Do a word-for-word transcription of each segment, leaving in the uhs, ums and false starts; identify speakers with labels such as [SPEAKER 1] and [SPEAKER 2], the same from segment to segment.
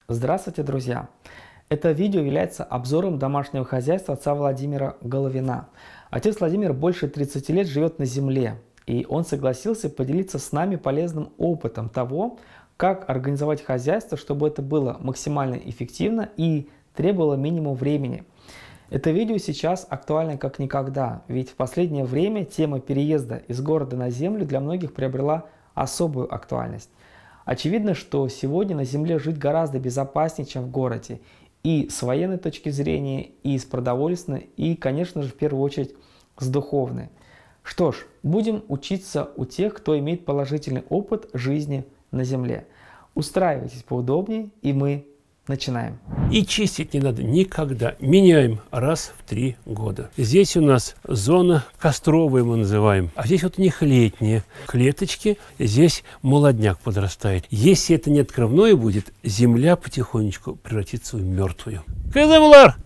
[SPEAKER 1] Здравствуйте, друзья! Это видео является обзором домашнего хозяйства отца Владимира Головина. Отец Владимир больше тридцати лет живет на земле, и он согласился поделиться с нами полезным опытом того, как организовать хозяйство, чтобы это было максимально эффективно и требовало минимум времени. Это видео сейчас актуально как никогда, ведь в последнее время тема переезда из города на землю для многих приобрела особую актуальность. Очевидно, что сегодня на земле жить гораздо безопаснее, чем в городе, и с военной точки зрения, и с продовольственной, и, конечно же, в первую очередь, с духовной. Что ж, будем учиться у тех, кто имеет положительный опыт жизни на земле. Устраивайтесь поудобнее, и мы начинаем.
[SPEAKER 2] И чистить не надо никогда. Меняем раз в три года. Здесь у нас зона костровая, мы называем. А здесь вот у них летние клеточки. Здесь молодняк подрастает. Если это не открывное будет, земля потихонечку превратится в мертвую. Кызымлар!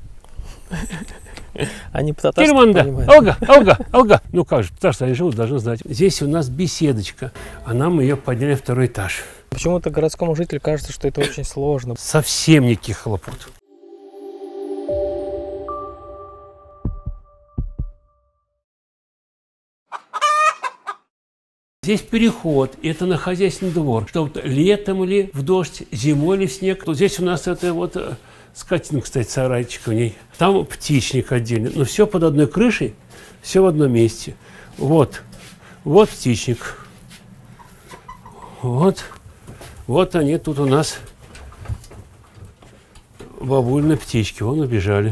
[SPEAKER 1] Они по-татарски
[SPEAKER 2] понимают. Алга, алга, алга. Ну как же, потому что они живут, должны знать. Здесь у нас беседочка, а нам ее подняли второй этаж.
[SPEAKER 1] Почему-то городскому жителю кажется, что это очень сложно.
[SPEAKER 2] Совсем никаких хлопот. Здесь переход, это на хозяйственный двор, что вот летом или в дождь, зимой или в снег. Вот здесь у нас это вот скотина, кстати, сарайчик в ней. Там птичник отдельно, но все под одной крышей, все в одном месте. Вот, вот птичник, вот. Вот они тут у нас, бабульные птички, вон убежали.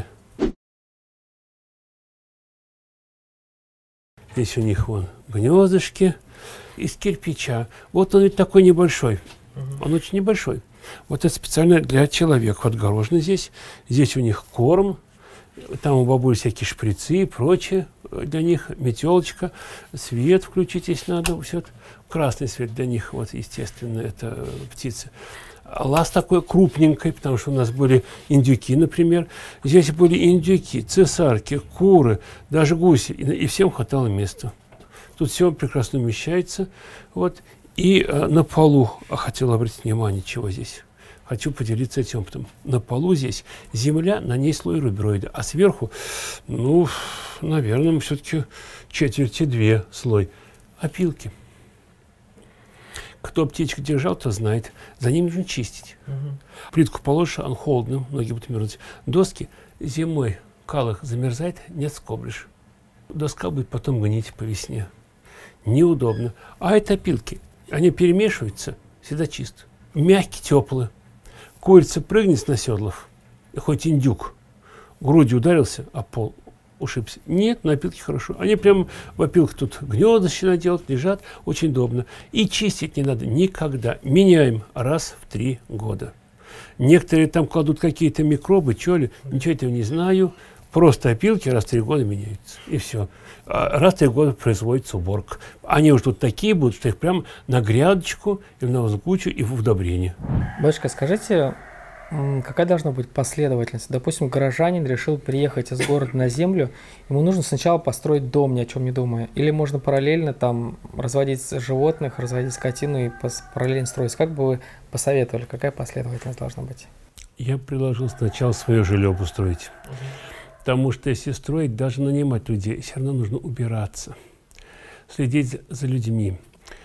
[SPEAKER 2] Здесь у них вон гнездышки из кирпича. Вот он ведь такой небольшой, он очень небольшой. Вот это специально для человека отгорожено здесь. Здесь у них корм, там у бабуль всякие шприцы и прочее для них, метелочка, свет включить, если надо, все это. Красный свет для них, вот, естественно, это птицы. Лаз такой крупненький, потому что у нас были индюки, например. Здесь были индюки, цесарки, куры, даже гуси, и, и всем хватало места. Тут все прекрасно умещается. Вот. И а, на полу, а хотел обратить внимание, чего здесь. Хочу поделиться этим опытом. На полу здесь земля, на ней слой рубероида, а сверху, ну, наверное, все-таки четверти две слой опилки. Кто птичек держал, то знает. За ним нужно чистить. Угу. Плитку положишь, он холодным, многие будут мерзнуть. Доски зимой, калых замерзает, не отскоблишь. Доска будет потом гнить по весне. Неудобно. А это опилки. Они перемешиваются, всегда чисто. Мягкие, теплые. Курица прыгнет на седлах, хоть индюк, грудью ударился, а пол ушибся. Нет, на опилке хорошо. Они прям в опилках тут гнездышки наделают, лежат, очень удобно. И чистить не надо никогда. Меняем раз в три года. Некоторые там кладут какие-то микробы, что ли, ничего этого не знаю. Просто опилки раз в три года меняются. И все. Раз в три года производится уборка. Они уже тут такие будут, что их прям на грядочку, или на возгучу, и в удобрение.
[SPEAKER 1] Батюшка, скажите, какая должна быть последовательность? Допустим, горожанин решил приехать из города на землю, ему нужно сначала построить дом, ни о чем не думая. Или можно параллельно там разводить животных, разводить скотину и параллельно строить. Как бы вы посоветовали, какая последовательность должна быть?
[SPEAKER 2] Я предложил сначала свое жилье обустроить. Угу. Потому что если строить, даже нанимать людей, все равно нужно убираться, следить за людьми,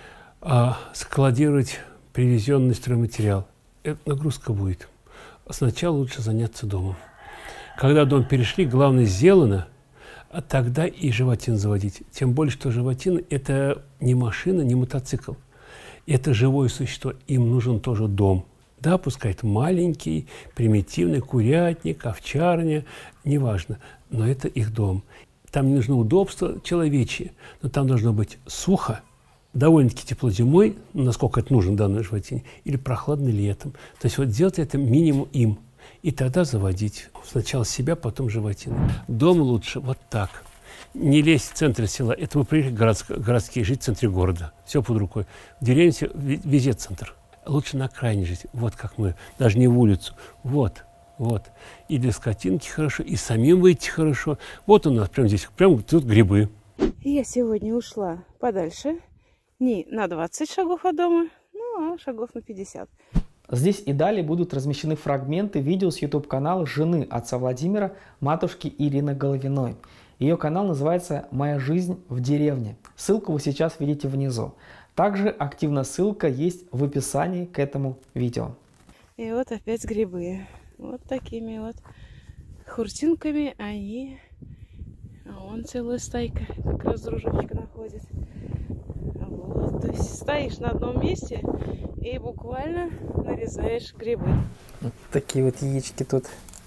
[SPEAKER 2] а складировать привезенный стройматериал. Это нагрузка будет. Сначала лучше заняться домом. Когда дом перешли, главное сделано, а тогда и животин заводить. Тем более, что животина – это не машина, не мотоцикл. Это живое существо, им нужен тоже дом. Да, пускай это маленький, примитивный курятник, овчарня, неважно, но это их дом. Там не нужно удобство человечье, но там должно быть сухо, довольно-таки тепло зимой, насколько это нужно данной животине, или прохладно летом. То есть вот делать это минимум им, и тогда заводить. Сначала себя, потом животину. Дом лучше вот так. Не лезть в центр села. Это мы приехали городские, городские жить в центре города. Все под рукой. В деревне везде центр. Лучше на окраине жить, вот как мы, даже не в улицу, вот, вот. И для скотинки хорошо, и самим выйти хорошо. Вот у нас прямо здесь, прямо тут грибы.
[SPEAKER 3] Я сегодня ушла подальше, не на двадцать шагов от дома, ну а шагов на пятьдесят.
[SPEAKER 1] Здесь и далее будут размещены фрагменты видео с YouTube-канала жены отца Владимира, матушки Ирины Головиной. Ее канал называется «Моя жизнь в деревне». Ссылку вы сейчас видите внизу. Также активная ссылка есть в описании к этому видео.
[SPEAKER 3] И вот опять грибы. Вот такими вот хуртинками они... А вон целая стайка, как раз дружочка находит. Вот, то есть стоишь на одном месте и буквально нарезаешь грибы.
[SPEAKER 1] Вот такие вот яички тут.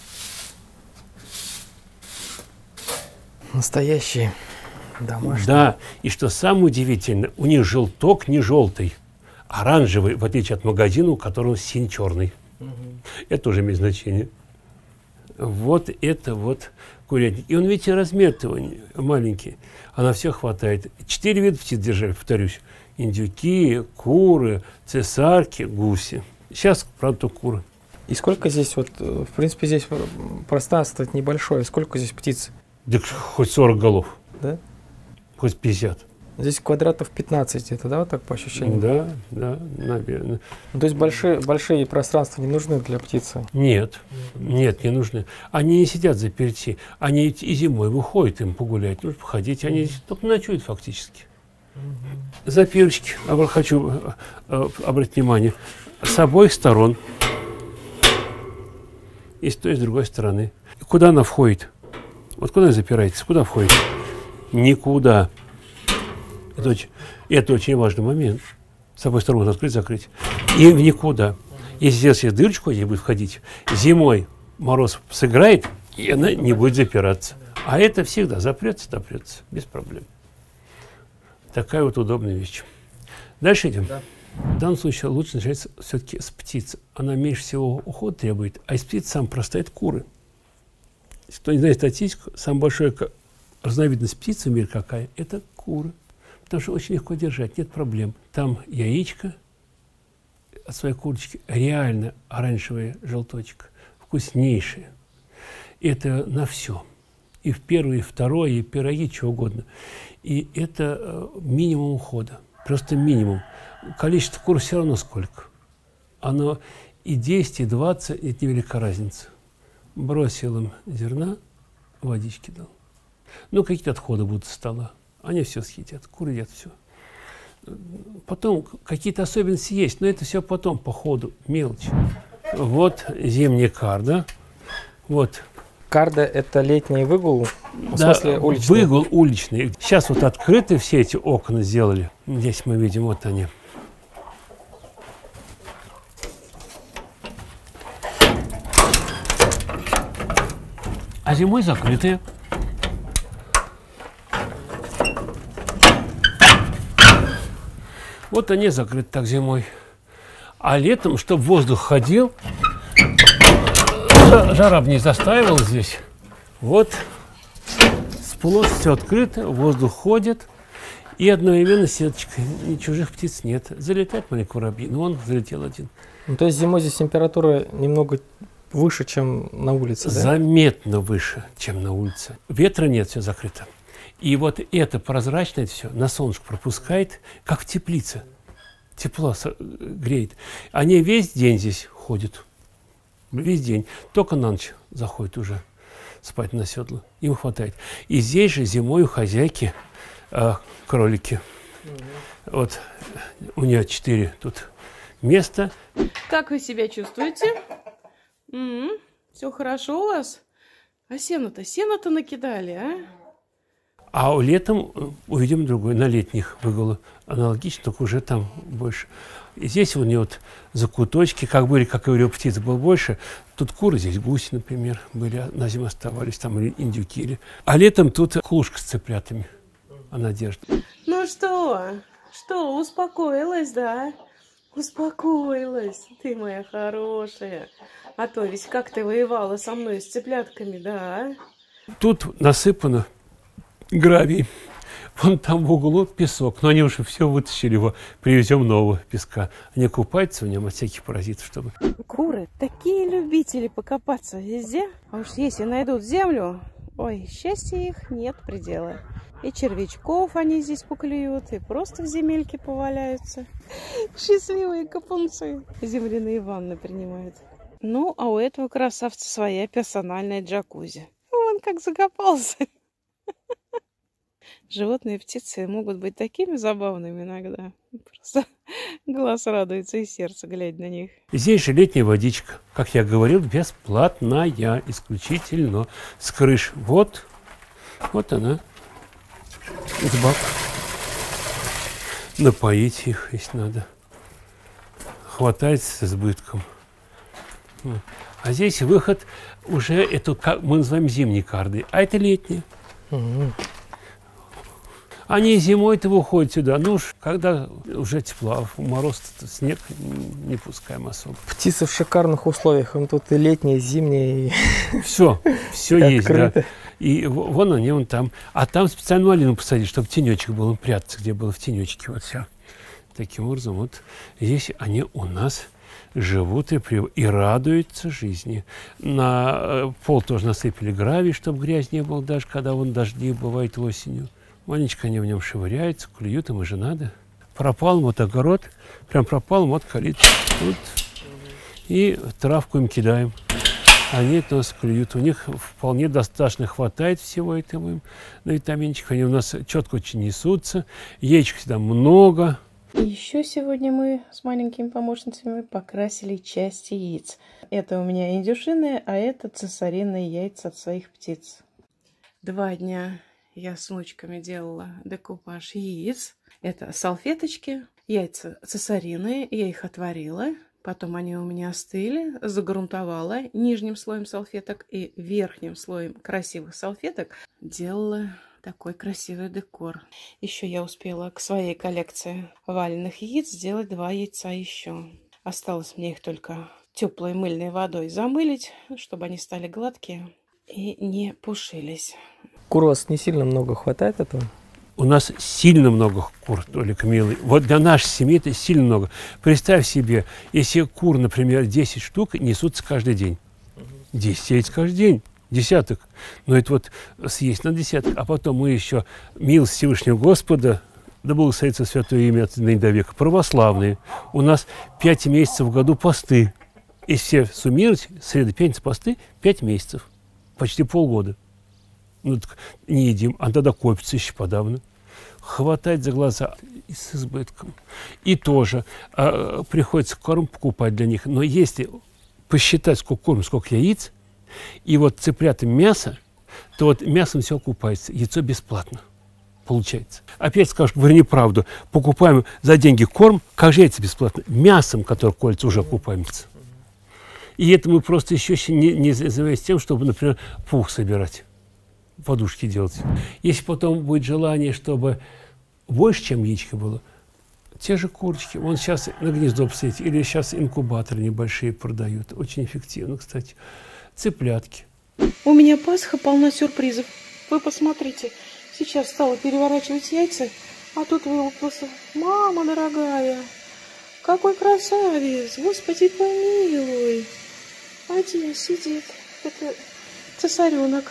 [SPEAKER 1] Настоящие, домашние.
[SPEAKER 2] Да, и что самое удивительное, у них желток не желтый, оранжевый, в отличие от магазина, у которого синий-черный. Угу. Это тоже имеет значение. Вот это вот курятник. И он, видите, размер-то маленький. Она все хватает. Четыре вида птиц держали, повторюсь. Индюки, куры, цесарки, гуси. Сейчас, правда, только куры.
[SPEAKER 1] И сколько здесь, вот, в принципе, здесь пространство небольшое. Сколько здесь птиц?
[SPEAKER 2] Да хоть сорок голов.
[SPEAKER 1] Да?
[SPEAKER 2] Хоть пятьдесят.
[SPEAKER 1] Здесь квадратов пятнадцать где-то, да, вот так по ощущениям?
[SPEAKER 2] Да, да, наверное.
[SPEAKER 1] Ну, то есть большие, большие пространства не нужны для птицы?
[SPEAKER 2] Нет, нет, не нужны. Они не сидят заперти. Они и зимой выходят им погулять, нужно походить. Они только ночуют фактически. Запирочки, хочу обратить внимание, с обоих сторон. И с той, и с другой стороны. Куда она входит? Вот куда запирается? Куда входит? Никуда. Это очень, это очень важный момент. С обоих сторон открыть, закрыть. И в никуда. Если здесь есть дырочку, где будет входить, зимой мороз сыграет, и она не будет запираться. А это всегда запрется, запрется, без проблем. Такая вот удобная вещь. Дальше идем. Да. В данном случае лучше начать все-таки с птиц. Она меньше всего уход требует, а из птиц самая простая — это куры. Если кто не знает статистику, самая большая разновидность птиц в мире какая? Это куры. Потому что очень легко держать, нет проблем. Там яичко от своей курочки, реально оранжевый желточек, вкуснейший. Это на все. И в первое, и второе, и пироги, чего угодно. И это э, минимум ухода. Просто минимум. Количество кур все равно сколько. Оно и десять, и двадцать, это невелика разница. Бросил им зерна, водички дал. Ну, какие-то отходы будут со стола. Они все съедят, куры едят все. Потом какие-то особенности есть, но это все потом, по ходу, мелочь. Вот зимняя карда. Вот.
[SPEAKER 1] Карда — это летний выгул, в
[SPEAKER 2] да,
[SPEAKER 1] смысле уличный?
[SPEAKER 2] Выгул уличный. Сейчас вот открыты все эти окна сделали. Здесь мы видим, вот они. А зимой закрытые. Вот они закрыты так зимой. А летом, чтобы воздух ходил, жара бы не застаивала здесь. Вот сплошь все открыто, воздух ходит. И одновременно сеточка. Ни чужих птиц нет. Залетает маленький воробей. Ну, он залетел один.
[SPEAKER 1] Ну, то есть зимой здесь температура немного выше, чем на улице, да?
[SPEAKER 2] Заметно выше, чем на улице. Ветра нет, все закрыто. И вот это прозрачное все на солнышко пропускает, как в теплице. Тепло греет. Они весь день здесь ходят. Весь день. Только на ночь заходят уже спать на седло. Им хватает. И здесь же зимой у хозяйки э, кролики. Угу. Вот у нее четыре тут места.
[SPEAKER 3] Как вы себя чувствуете? М-м, все хорошо у вас? А сено-то, сено-то накидали, а?
[SPEAKER 2] А летом увидим другой, на летних выгулах. Аналогично, только уже там больше. И здесь у нее вот закуточки, как были, как я говорил, птиц было больше. Тут куры, здесь гуси, например, были, на зиму оставались, там индюки. А летом тут клушка с цыплятами она держит.
[SPEAKER 3] Ну что, что, успокоилась, да? Успокоилась, ты моя хорошая. А то ведь как ты воевала со мной с цыплятками, да?
[SPEAKER 2] Тут насыпано гравий. Вон там в углу песок, но они уже все вытащили его, привезем нового песка. Они купаются в нем от всяких паразитов, чтобы...
[SPEAKER 3] Куры такие любители покопаться везде. А уж если найдут землю, ой, счастья их нет предела. И червячков они здесь поклюют, и просто в земельке поваляются. Счастливые капунцы. Земляные ванны принимают. Ну, а у этого красавца своя персональная джакузи. Вон как закопался. Животные и птицы могут быть такими забавными иногда. Просто глаз радуется и сердце, глядя на них.
[SPEAKER 2] Здесь же летняя водичка, как я говорил, бесплатная, исключительно с крыш. Вот, вот она, избак. Напоить их, если надо. Хватает с избытком. А здесь выход уже, эту, как мы называем, зимние карды, а это летние. Угу. Они зимой-то выходят сюда, ну уж когда уже тепло, мороз, снег не пускаем особо.
[SPEAKER 1] Птицы в шикарных условиях, он тут и летние, и зимние. И...
[SPEAKER 2] Все, все есть, да. И вон они, вон там. А там специально малину посадить, чтобы тенечек был, им прятаться, где было в тенечке. Вот все. Таким образом, вот здесь они у нас живут и, при... и радуются жизни. На пол тоже насыпали гравий, чтобы грязь не было, даже когда вон дожди бывают осенью. Маленечко они в нем швыряются, клюют, им уже надо. Пропал вот огород, прям пропал, вот калит. Вот. И травку им кидаем. Они это у нас клюют. У них вполне достаточно хватает всего этого им на витаминчик. Они у нас четко очень несутся. Яичек всегда много.
[SPEAKER 3] Еще сегодня мы с маленькими помощницами покрасили часть яиц. Это у меня индюшиные, а это цесаринные яйца от своих птиц. Два дня я с внучками делала декупаж яиц. Это салфеточки, яйца цесарины, я их отварила. Потом они у меня остыли, загрунтовала нижним слоем салфеток и верхним слоем красивых салфеток. Делала такой красивый декор. Еще я успела к своей коллекции вареных яиц сделать два яйца еще. Осталось мне их только теплой мыльной водой замылить, чтобы они стали гладкие и не пушились.
[SPEAKER 1] Кур у вас не сильно много хватает этого?
[SPEAKER 2] У нас сильно много кур, Толик, милый. Вот для нашей семьи это сильно много. Представь себе, если кур, например, десять штук несутся каждый день. десять яиц каждый день. Десяток. Но это вот съесть на десяток. А потом мы еще, милость Всевышнего Господа, да благословится святое имя от ныне до века, православные. У нас пять месяцев в году посты. Если все суммировать, среда, пятница, посты, пять месяцев. Почти полгода. Ну, так не едим, а тогда копится еще подавно. Хватать за глаза и с избытком. И тоже а, приходится корм покупать для них. Но если посчитать, сколько корм, сколько яиц, и вот цыплятам мясо, то вот мясом все окупается. Яйцо бесплатно получается. Опять скажешь, говорю неправду. Покупаем за деньги корм, как же яйца бесплатно? Мясом, которое колется, уже окупаемся. И это мы просто еще не, не занимаемся тем, чтобы, например, пух собирать. Подушки делать. Если потом будет желание, чтобы больше, чем яичко было, те же курочки. Вон сейчас на гнездо посадить. Или сейчас инкубаторы небольшие продают. Очень эффективно, кстати. Цыплятки.
[SPEAKER 3] У меня Пасха полна сюрпризов. Вы посмотрите. Сейчас стала переворачивать яйца, а тут вылупился. Мама дорогая, какой красавец. Господи помилуй. Один сидит. Это цесаренок.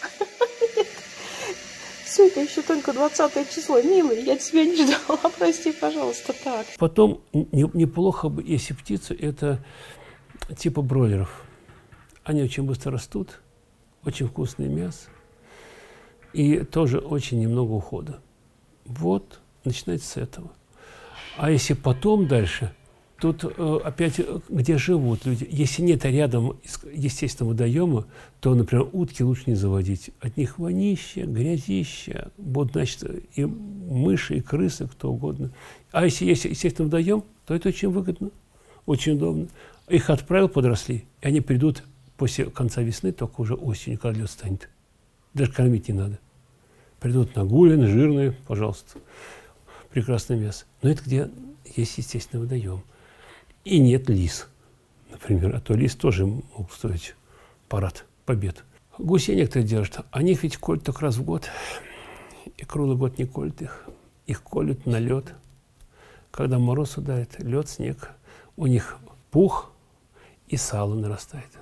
[SPEAKER 3] Сегодня еще только двадцатое число. Милый, я тебя не ждала. Прости, пожалуйста, так.
[SPEAKER 2] Потом неплохо бы, если птицы, это типа бройлеров. Они очень быстро растут, очень вкусное мясо. И тоже очень немного ухода. Вот, начинать с этого. А если потом дальше, тут э, опять, где живут люди. Если нет рядом естественного водоема, то, например, утки лучше не заводить. От них вонище, грязище, вот, значит, и мыши, и крысы, кто угодно. А если есть естественный водоем, то это очень выгодно, очень удобно. Их отправил, подросли, и они придут после конца весны, только уже осенью, когда лед станет. Даже кормить не надо. Придут нагуленные, жирные, пожалуйста. Прекрасное мясо. Но это где есть естественный водоем. И нет лис, например. А то лис тоже могут стоить парад побед. Гусей некоторые держат. Они ведь колют только раз в год. И круглый год не колют их. Их колют на лед. Когда мороз ударит, лед, снег, у них пух и сало нарастает.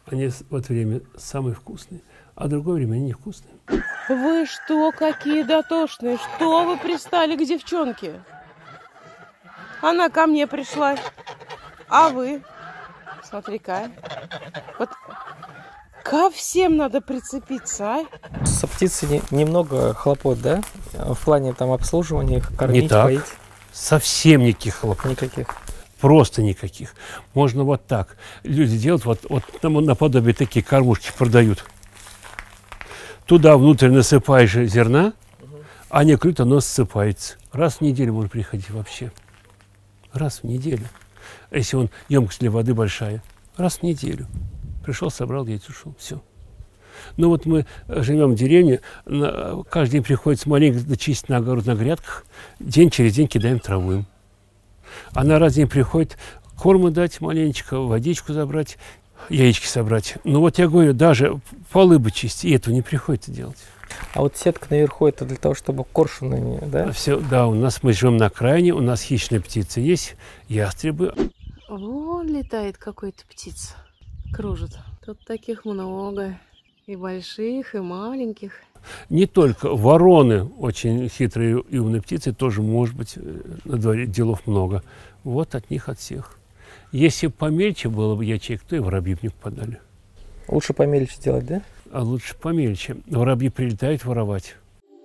[SPEAKER 2] Они в это время самые вкусные, а в другое время они невкусные.
[SPEAKER 3] Вы что, какие дотошные? Что вы пристали к девчонке? Она ко мне пришла. А вы? Смотри-ка. Вот ко всем надо прицепиться, а?
[SPEAKER 1] Со птицей не, немного хлопот, да? В плане там обслуживания, их кормить,
[SPEAKER 2] Не так.
[SPEAKER 1] поить?
[SPEAKER 2] Совсем никаких хлопот.
[SPEAKER 1] Никаких.
[SPEAKER 2] Просто никаких. Можно вот так. Люди делают, вот, вот там наподобие такие кормушки продают. Туда внутрь насыпаешь зерна, а они клюют, оно ссыпается. Раз в неделю можно приходить вообще. Раз в неделю. Если он емкость для воды большая. Раз в неделю. Пришел, собрал, яйца, ушел. Все. Ну вот мы живем в деревне, на, каждый день приходится маленько дочистить на огород, на грядках. День через день кидаем траву им. А на раз в день приходит корму дать маленечко, водичку забрать, яички собрать. Ну вот я говорю, даже полы бы чистить, и этого не приходится делать.
[SPEAKER 1] А вот сетка наверху это для того, чтобы коршуны не, да?
[SPEAKER 2] Все, да, у нас мы живем на окраине, у нас хищные птицы есть, ястребы.
[SPEAKER 3] Вон летает какой-то птица, кружит. Тут таких много, и больших, и маленьких.
[SPEAKER 2] Не только вороны, очень хитрые и умные птицы, тоже, может быть, на дворе делов много. Вот от них, от всех. Если помельче было бы ячеек, то и воробьи бы не попадали.
[SPEAKER 1] Лучше помельче делать, да?
[SPEAKER 2] А лучше помельче. Воробьи прилетают воровать.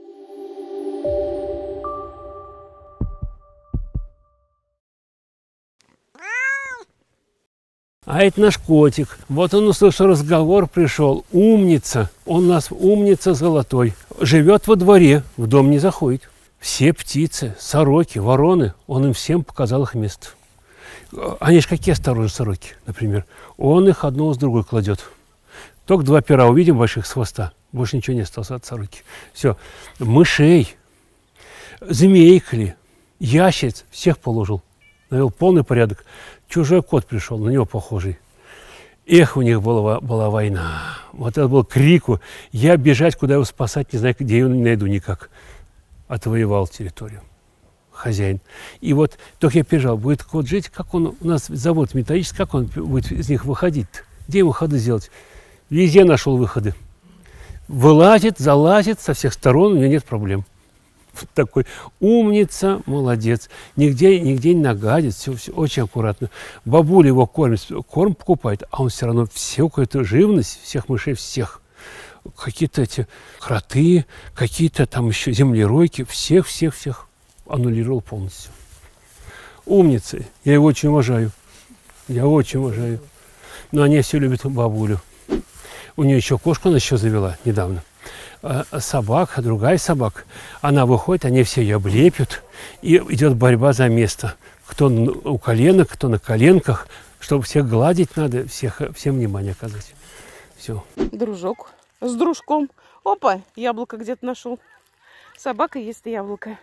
[SPEAKER 2] А это наш котик. Вот он услышал разговор, пришел. Умница. Он у нас умница золотой. Живет во дворе, в дом не заходит. Все птицы, сороки, вороны, он им всем показал их место. Они же какие осторожные сороки, например. Он их одного с другой кладет. Только два пера увидим больших с хвоста. Больше ничего не осталось от сороки. Все. Мышей, змейкли, ящериц всех положил. Навел полный порядок. Чужой кот пришел, на него похожий. Эх, у них была, была война. Вот это был крику. Я бежать, куда его спасать, не знаю, где его не найду никак. Отвоевал территорию. Хозяин. И вот только я бежал, будет кот жить, как он, у нас завод металлический, как он будет из них выходить? Где ему ходы сделать? Везде нашел выходы. Вылазит, залазит со всех сторон, у него нет проблем. Такой умница, молодец. Нигде, нигде не нагадит, все, все очень аккуратно. Бабуля его кормит, корм покупает, а он все равно всю какую-то живность, всех мышей, всех. Какие-то эти кроты, какие-то там еще землеройки, всех-всех-всех аннулировал полностью. Умницы. Я его очень уважаю. Я очень уважаю. Но они все любят бабулю. У нее еще кошку она еще завела недавно. Собака, другая собака, она выходит, они все ее облепят, и идет борьба за место. Кто у коленок, кто на коленках, чтобы всех гладить надо, всех, всем внимание оказать. Все.
[SPEAKER 3] Дружок с дружком. Опа, яблоко где-то нашел. Собака ест яблоко.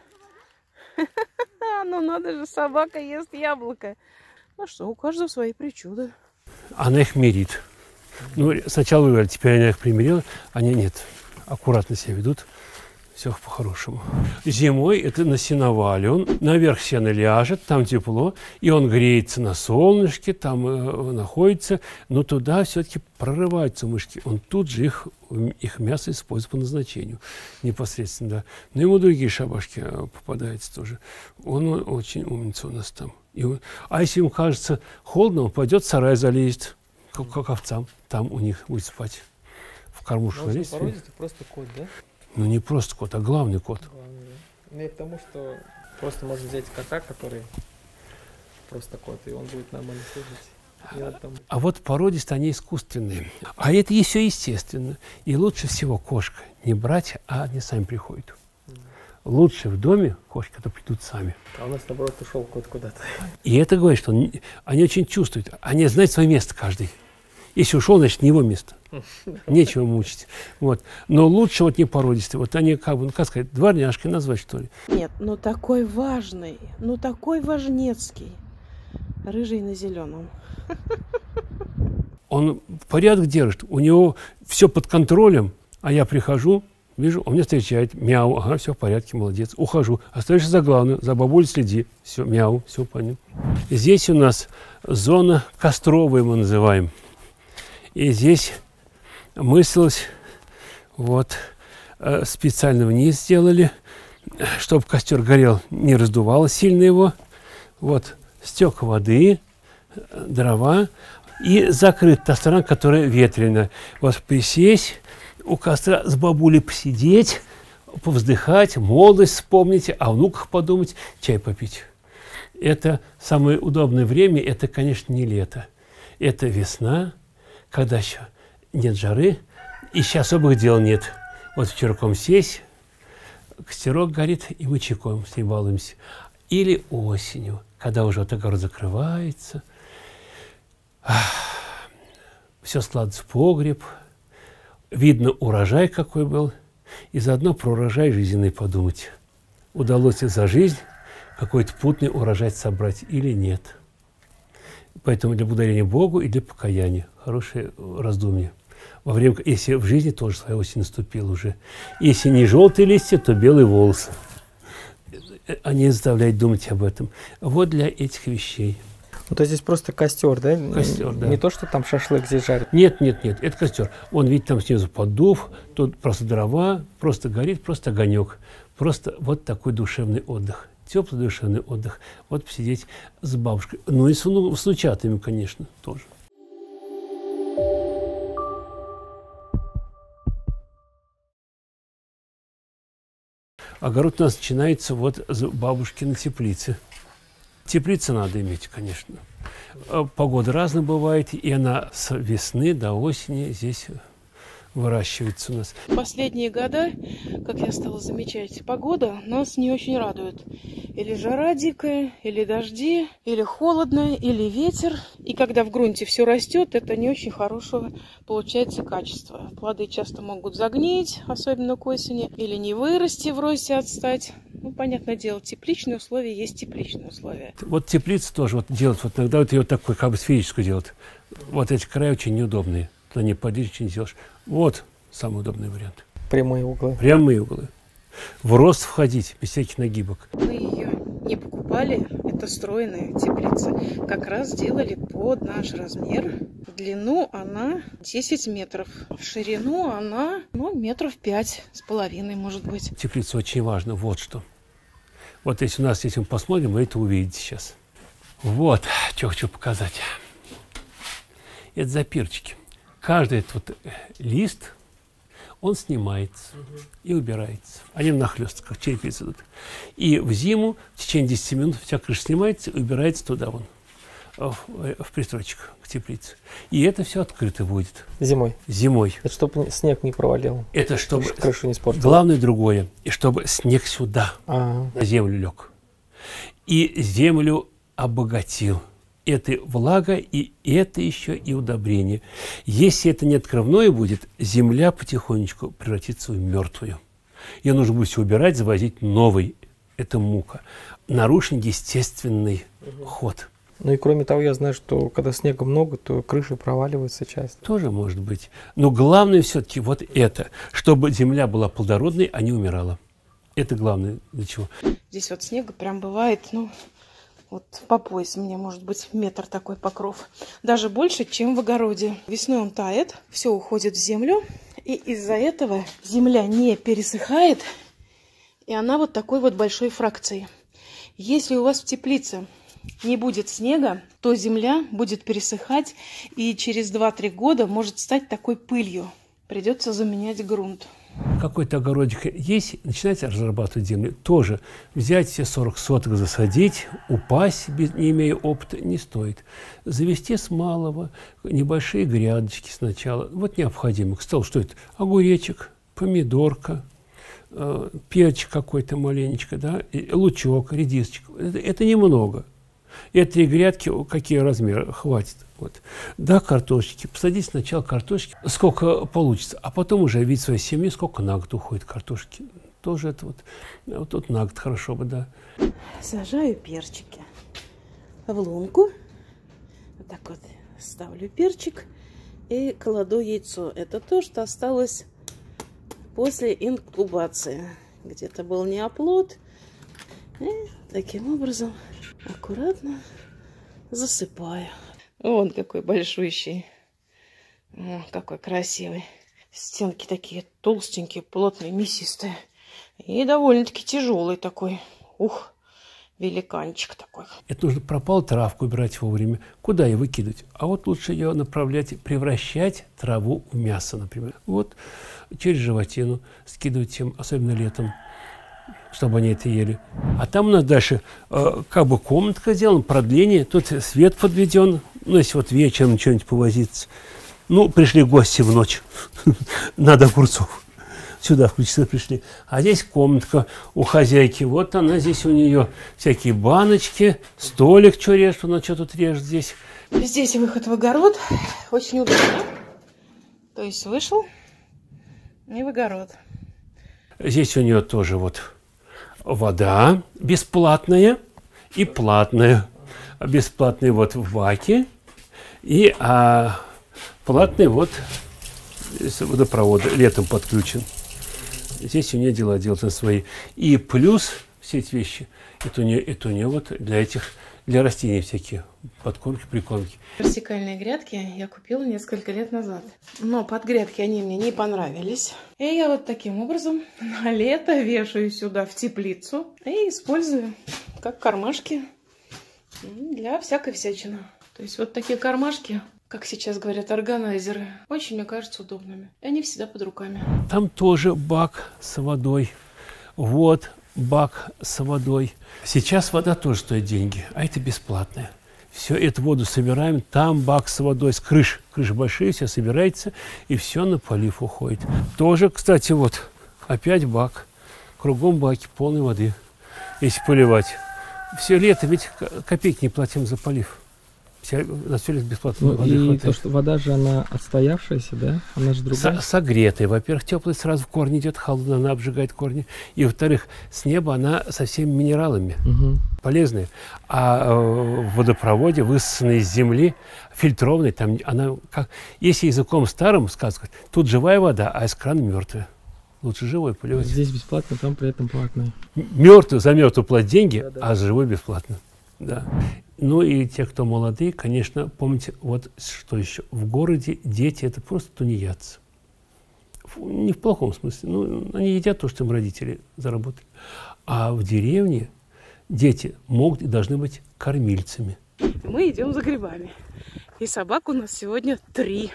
[SPEAKER 3] Ну надо же, собака ест яблоко. Ну что, у каждого свои причуды.
[SPEAKER 2] Она их мирит. Ну, сначала вывели, теперь она их примирила, они нет. Аккуратно себя ведут, все по-хорошему. Зимой это на сеновале, он наверх сена ляжет, там тепло, и он греется на солнышке, там э, находится, но туда все-таки прорываются мышки. Он тут же их, их мясо использует по назначению непосредственно. Да. Но ему другие шабашки попадаются тоже. Он очень умница у нас там. И он, а если ему кажется холодно, он пойдет в сарай залезет, как, как овцам, там у них будет спать. Кормушку
[SPEAKER 1] лезть. Это просто кот, да?
[SPEAKER 2] Ну не просто кот, а главный кот.
[SPEAKER 1] Главный, да. Ну и к тому, что просто можно взять кота, который просто кот, и он будет нормально служить. Там...
[SPEAKER 2] А вот породистые, они искусственные. А это и все естественно. И лучше всего кошка не брать, а они сами приходят. Mm. Лучше в доме кошки, которые придут сами.
[SPEAKER 1] А у нас, наоборот, ушел кот куда-то.
[SPEAKER 2] И это говорит, что он, они очень чувствуют. Они знают свое место каждый. Если ушел, значит, не его место. Нечего мучить. Вот. Но лучше вот не породистые. Вот они, как бы, ну, как сказать, дворняжкой назвать, что ли.
[SPEAKER 3] Нет, ну такой важный, ну такой важнецкий. Рыжий на зеленом.
[SPEAKER 2] Он порядок держит. У него все под контролем, а я прихожу, вижу, он меня встречает, мяу, ага, все в порядке, молодец. Ухожу. Остаешься за главным, за бабулей следи. Все, мяу, все понял. Здесь у нас зона костровая, мы называем. И здесь мыслилось, вот, специально вниз сделали, чтобы костер горел, не раздувало сильно его. Вот, стек воды, дрова, и закрыт та сторона, которая ветреная. Вот присесть у костра с бабулей посидеть, повздыхать, молодость вспомнить, о внуках подумать, чай попить. Это самое удобное время, это, конечно, не лето. Это весна, когда еще нет жары, и сейчас особых дел нет. Вот вечерком сесть, костерок горит, и мы чайком с ней балуемся. Или осенью, когда уже вот огород закрывается, все складывается в погреб, видно урожай какой был, и заодно про урожай жизненный подумать. Удалось ли за жизнь какой-то путный урожай собрать или нет. Поэтому для благодарения Богу и для покаяния. Хорошее раздумье. Во время, если в жизни тоже своя осень наступила уже. Если не желтые листья, то белые волосы. А не заставлять думать об этом. Вот для этих вещей.
[SPEAKER 1] Ну, то здесь просто костер, да?
[SPEAKER 2] Костер, да.
[SPEAKER 1] Не то, что там шашлык здесь жарят.
[SPEAKER 2] Нет, нет, нет, это костер. Он, видите, там снизу поддув, тут просто дрова, просто горит, просто огонек. Просто вот такой душевный отдых. Теплый душевный отдых. Вот посидеть с бабушкой. Ну и с, ну, с внучатами, конечно, тоже. Огород у нас начинается вот с бабушкиной теплицы. Теплицу надо иметь, конечно. Погода разная бывает, и она с весны до осени здесь выращивается у нас.
[SPEAKER 3] Последние года, как я стала замечать, погода нас не очень радует. Или жара дикая, или дожди, или холодно, или ветер. И когда в грунте все растет, это не очень хорошего получается качества. Плоды часто могут загнить, особенно к осени, или не вырасти, в росте отстать. Ну, понятное дело, тепличные условия есть тепличные условия.
[SPEAKER 2] Вот теплица тоже вот делают, вот иногда вот ее такой, как бы сферическую делают. Вот эти края очень неудобные. Туда не подлезешь, не сделаешь. Вот самый удобный вариант.
[SPEAKER 1] Прямые углы.
[SPEAKER 2] Прямые углы. В рост входить, без всяких нагибок.
[SPEAKER 3] Мы ее не покупали, это стройная теплица. Как раз сделали под наш размер. В длину она десять метров. В ширину она, ну, метров пять с половиной, может быть.
[SPEAKER 2] Теплица очень важна, вот что. Вот если у нас, если мы посмотрим, вы это увидите сейчас. Вот, что хочу показать. Это запирчики. Каждый этот вот лист, он снимается угу. и убирается. Они нахлёст, как черепицы идут. И в зиму, в течение десяти минут, вся крыша снимается и убирается туда вон, в, в пристройчик к теплице. И это все открыто будет.
[SPEAKER 1] Зимой?
[SPEAKER 2] Зимой.
[SPEAKER 1] Это чтобы снег не провалил?
[SPEAKER 2] Это чтобы...
[SPEAKER 1] Крышу не испортил?
[SPEAKER 2] Главное другое. И чтобы снег сюда,
[SPEAKER 1] А-а-а.
[SPEAKER 2] на землю лег. И землю обогатил. Это влага, и это еще и удобрение. Если это не открывное будет, земля потихонечку превратится в мертвую. Ее нужно будет все убирать, завозить новый. Это мука. Нарушен естественный угу. ход.
[SPEAKER 1] Ну и кроме того, я знаю, что когда снега много, то крыши проваливаются часто.
[SPEAKER 2] Тоже может быть. Но главное все-таки вот это, чтобы земля была плодородной, а не умирала. Это главное для чего.
[SPEAKER 3] Здесь вот снега прям бывает, ну... Вот по пояс у меня может быть метр такой покров. Даже больше, чем в огороде. Весной он тает, все уходит в землю. И из-за этого земля не пересыхает. И она вот такой вот большой фракции. Если у вас в теплице не будет снега, то земля будет пересыхать. И через два-три года может стать такой пылью. Придется заменять грунт.
[SPEAKER 2] Какой-то огородик есть, начинаете разрабатывать землю, тоже взять все сорок соток, засадить, упасть, без, не имея опыта, не стоит. Завести с малого, небольшие грядочки сначала, вот необходимо. К столу, что это? Огуречек, помидорка, э, перчик какой-то маленечко, да, лучок, редисочка. Это, это немного. Это три грядки, какие размеры, хватит. Вот. Да, картошечки. Посадить сначала картошки, сколько получится, а потом уже видеть своей семьи, сколько на год уходит картошки. Тоже это вот, вот тут на год хорошо бы, да.
[SPEAKER 3] Сажаю перчики в лунку. Вот так вот ставлю перчик и кладу яйцо. Это то, что осталось после инкубации. Где-то был неоплод. И таким образом аккуратно засыпаю. Вон какой большущий О, какой красивый. Стенки такие толстенькие, плотные, мясистые. И довольно-таки тяжелый такой. Ух, великанчик такой.
[SPEAKER 2] Это нужно пропалую травку убирать вовремя. Куда ее выкидывать? А вот лучше ее направлять, превращать траву в мясо, например. Вот через животину скидывать им, особенно летом, чтобы они это ели. А там у нас дальше э, как бы комнатка сделана, продление. Тут свет подведен. Ну, если вот вечером что-нибудь повозиться. Ну, пришли гости в ночь. Надо огурцов. Сюда включиться пришли. А здесь комнатка у хозяйки. Вот она, здесь у нее всякие баночки, столик, что режет, она что тут режет здесь.
[SPEAKER 3] Здесь выход в огород. Очень удобно. То есть вышел и в огород.
[SPEAKER 2] Здесь у нее тоже вот вода бесплатная и платная. Бесплатная вот в баке и а, платный вот водопровод летом подключен. Здесь у нее дела делаются свои. И плюс все эти вещи, это у нее, это у нее вот для этих, для растений всякие подкормки, прикормки.
[SPEAKER 3] Вертикальные грядки я купила несколько лет назад. Но под грядки они мне не понравились. И я вот таким образом на лето вешаю сюда в теплицу и использую как кармашки для всякой всячины. То есть вот такие кармашки, как сейчас говорят, органайзеры, очень, мне кажется, удобными. И они всегда под руками.
[SPEAKER 2] Там тоже бак с водой. Вот бак с водой. Сейчас вода тоже стоит деньги, а это бесплатная. Все, эту воду собираем, там бак с водой, с крыш. Крыши большие, все собирается, и все на полив уходит. Тоже, кстати, вот, опять бак. Кругом баки, полной воды, если поливать. Все лето, ведь копейки не платим за полив. На все лето бесплатно.
[SPEAKER 1] Ну, и то, что вода же, она отстоявшаяся, да? Она же другая.
[SPEAKER 2] С согретая. Во-первых, теплая сразу в корни идет, холодная, она обжигает корни. И, во-вторых, с неба она со всеми минералами. Угу. Полезная. А э, в водопроводе, высосанной из земли, фильтрованной, там она как... Если языком старым сказать, тут живая вода, а из крана мертвая. Лучше живой поливать.
[SPEAKER 1] Здесь бесплатно, там при этом платно.
[SPEAKER 2] Мертвую, за мертвую платить деньги, да, да. А за живой бесплатно. Да. Ну и те, кто молодые, конечно, помните, вот что еще. В городе дети – это просто тунеядцы. Не в плохом смысле. Ну, они едят то, что им родители заработали. А в деревне дети могут и должны быть кормильцами.
[SPEAKER 3] Мы идем за грибами. И собак у нас сегодня три.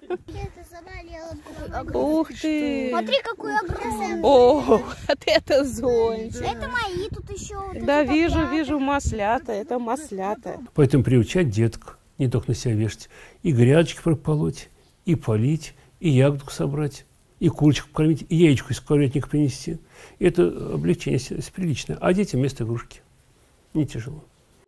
[SPEAKER 3] Ух ты!
[SPEAKER 4] Смотри, какой огромный!
[SPEAKER 3] О, вот это зонтик!
[SPEAKER 4] Это мои тут еще.
[SPEAKER 3] Да, вижу, вижу, маслята. Это маслята.
[SPEAKER 2] Поэтому приучать деток, не только на себя вешать, и грядочки прополоть, и полить, и ягодку собрать, и курочку покормить, и яичку из курятника принести. Это облегчение приличное. А детям вместо игрушки. Не тяжело.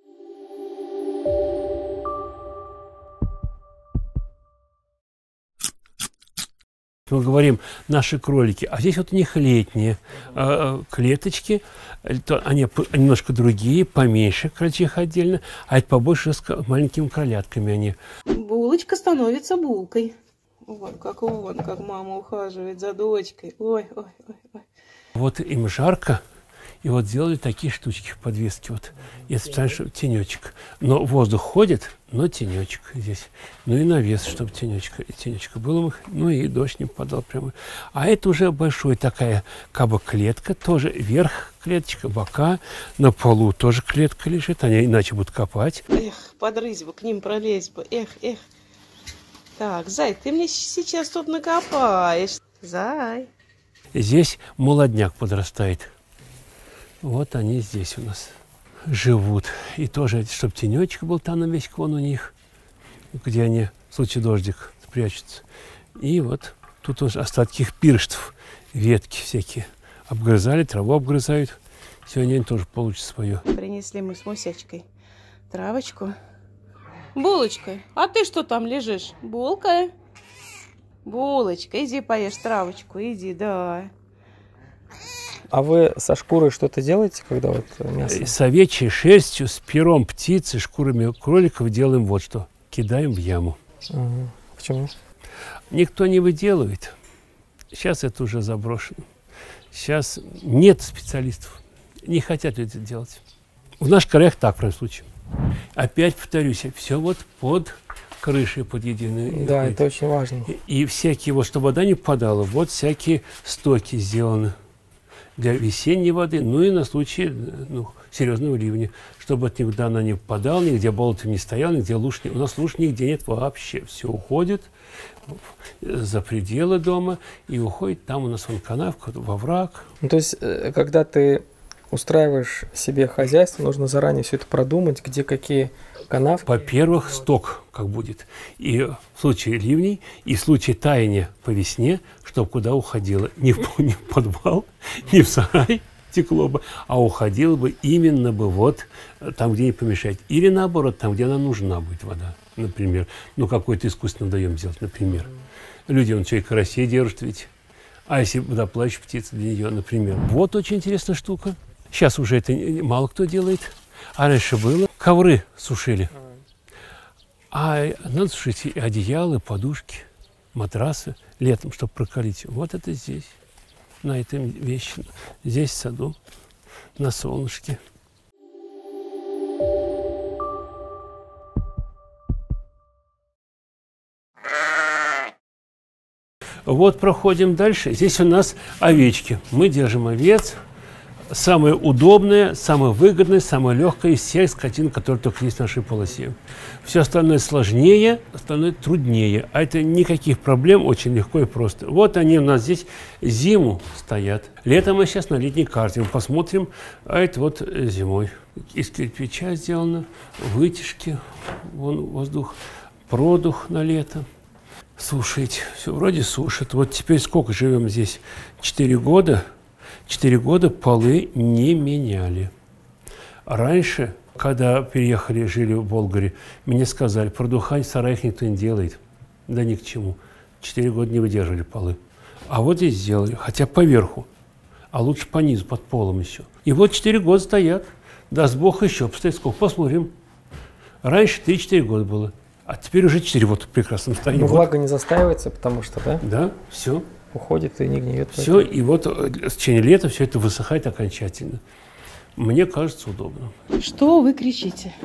[SPEAKER 2] Мы говорим, наши кролики, а здесь вот у них летние э, клеточки, то они немножко другие, поменьше крольчих отдельно, а это побольше с маленькими кролятками они.
[SPEAKER 3] Булочка становится булкой. Вон как, вон как мама ухаживает за дочкой. Ой, ой, ой, ой.
[SPEAKER 2] Вот им жарко, и вот сделали такие штучки в подвеске. Вот. И это специально тенечек. Но воздух ходит, но тенечек здесь. Ну и навес, чтобы тенечка, тенечка было. Ну и дождь не попадал прямо. А это уже большой такая как бы клетка. Тоже верх клеточка, бока. На полу тоже клетка лежит. Они иначе будут копать.
[SPEAKER 3] Эх, подрыть бы, к ним пролезть бы. Эх, эх. Так, Зай, ты мне сейчас тут накопаешь. Зай.
[SPEAKER 2] Здесь молодняк подрастает. Вот они здесь у нас живут. И тоже, чтобы тенечек был там на весь клон у них, где они в случае дождик спрячутся. И вот тут уже остатки их пирштов, ветки всякие. Обгрызали, траву обгрызают. Сегодня они тоже получат свое.
[SPEAKER 3] Принесли мы с Мусячкой травочку. Булочка, а ты что там лежишь? Булка? Булочка, иди поешь травочку, иди, да.
[SPEAKER 1] А вы со шкурой что-то делаете, когда вот мясо?
[SPEAKER 2] С овечьей шерстью, с пером птицы, шкурами кроликов делаем вот что. Кидаем в яму.
[SPEAKER 1] Ага. Почему?
[SPEAKER 2] Никто не выделывает. Сейчас это уже заброшено. Сейчас нет специалистов. Не хотят это делать. В наших краях так, в крайнем случае. Опять повторюсь, все вот под крышей под единой.
[SPEAKER 1] Да, это очень важно.
[SPEAKER 2] И, и всякие, вот, чтобы вода не попадала, вот всякие стоки сделаны для весенней воды, ну и на случай ну, серьезного ливня, чтобы от никуда она не попадала, нигде болото не стоял, нигде луж не... У нас луж нигде нет вообще. Все уходит за пределы дома и уходит там у нас вон канавка, во враг.
[SPEAKER 1] Ну, то есть, когда ты устраиваешь себе хозяйство, нужно заранее все это продумать, где какие канавки.
[SPEAKER 2] Во-первых, сток как будет. И в случае ливней, и в случае таяния по весне, чтобы куда уходило. Не в, не в подвал, не в сарай текло бы, а уходило бы именно бы вот там, где не помешать. Или наоборот, там, где она нужна будет вода, например. Ну, какой-то искусственный водоем сделать, например. Люди, он что, и карасей держат ведь. А если водоплавающая птица для нее, например. Вот очень интересная штука. Сейчас уже это мало кто делает. А раньше было. Ковры сушили. А надо сушить и одеяла, и подушки, матрасы летом, чтобы прокалить. Вот это здесь, на этом вещи. Здесь в саду, на солнышке. Вот проходим дальше. Здесь у нас овечки. Мы держим овец. Самое удобное, самое выгодное, самое легкое из всех скотин, которые только есть в нашей полосе. Все остальное сложнее, остальное труднее. А это никаких проблем, очень легко и просто. Вот они у нас здесь зиму стоят. Летом мы сейчас на летней карте. Мы посмотрим, а это вот зимой. Из кирпича сделано, вытяжки, вон воздух, продух на лето. Сушить. Все вроде сушит. Вот теперь сколько живем здесь? Четыре года. Четыре года полы не меняли. Раньше, когда переехали, жили в Болгаре, мне сказали, продухать в сараях никто не делает. Да ни к чему. Четыре года не выдерживали полы. А вот здесь сделали, хотя поверху, а лучше по низу, под полом еще. И вот четыре года стоят. Даст Бог еще постоит сколько. Посмотрим. Раньше три-четыре года было. А теперь уже четыре вот прекрасно стоит.
[SPEAKER 1] Но влага не застаивается, потому что, да?
[SPEAKER 2] Да, все.
[SPEAKER 1] Уходит и не гниет.
[SPEAKER 2] Все, и вот в течение лета все это высыхает окончательно. Мне кажется, удобно.
[SPEAKER 3] Что вы кричите?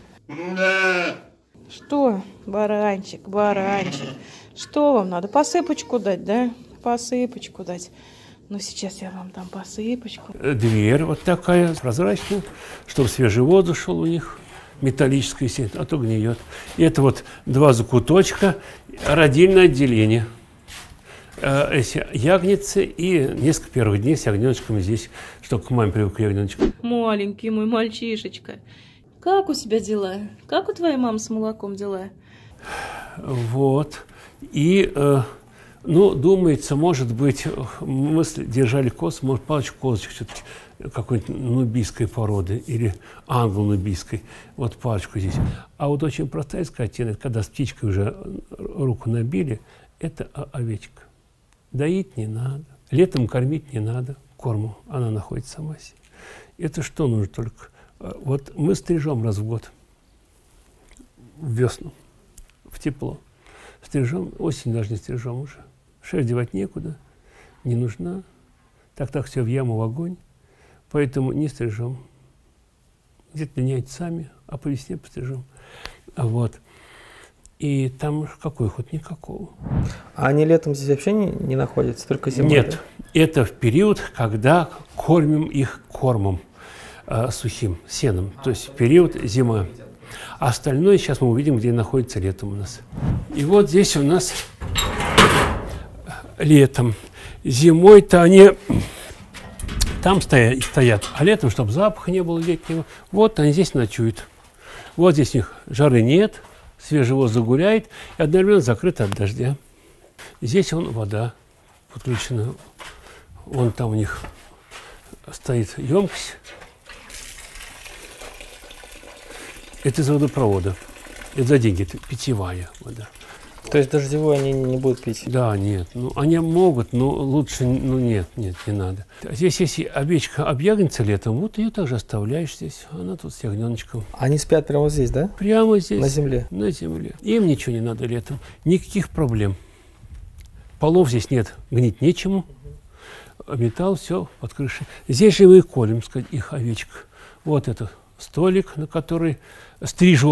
[SPEAKER 3] Что, баранчик, баранчик? Что вам надо? Посыпочку дать, да? Посыпочку дать. Ну, сейчас я вам дам посыпочку.
[SPEAKER 2] Дверь вот такая, прозрачная, чтобы свежий воздух шел у них. Металлическая сеть, а то гниет. И это вот два закуточка, родильное отделение. Эти ягнецы и несколько первых дней с ягненочком здесь, чтобы к маме привык ягненочку.
[SPEAKER 3] Маленький мой мальчишечка. Как у тебя дела? Как у твоей мамы с молоком дела?
[SPEAKER 2] Вот. И, э, ну, думается, может быть, мы держали коз, может, палочку козочек все-таки какой-нибудь нубийской породы или англо-нубийской. Вот палочку здесь. А вот очень простая скотина, когда с птичкой уже руку набили, это овечка. Доить не надо, летом кормить не надо, корму, она находит сама себе. Это что нужно только? Вот мы стрижем раз в год, в весну, в тепло. Стрижем, осень даже не стрижем уже. Шерсть девать некуда, не нужна. Так-так все в яму, в огонь. Поэтому не стрижем. Где-то линяют сами, а по весне пострижем. Вот. И там какой ход? Никакого.
[SPEAKER 1] А они летом здесь вообще не, не находятся, только зимой?
[SPEAKER 2] Нет,
[SPEAKER 1] да?
[SPEAKER 2] это в период, когда кормим их кормом э, сухим, сеном. То есть в период зима. А остальное сейчас мы увидим, где находится летом у нас. И вот здесь у нас летом. Зимой-то они там стоят, стоят, а летом, чтобы запаха не было летнего, вот они здесь ночуют. Вот здесь у них жары нет. Свежий воздух гуляет и одновременно закрыто от дождя. Здесь вон вода подключена. Вон там у них стоит емкость. Это из водопровода. Это за деньги, это питьевая вода.
[SPEAKER 1] То есть дождевой они не будут пить?
[SPEAKER 2] Да, нет. Ну, они могут, но лучше, ну нет, нет, не надо. Здесь, если овечка объягнется летом, вот ее также оставляешь здесь. Она тут с ягненочком.
[SPEAKER 1] Они спят прямо здесь, да?
[SPEAKER 2] Прямо здесь.
[SPEAKER 1] На земле?
[SPEAKER 2] На земле. Им ничего не надо летом. Никаких проблем. Полов здесь нет, гнить нечему. Металл, все под крышей. Здесь же мы колем, сказать, их овечек. Вот это столик, на который стрижем.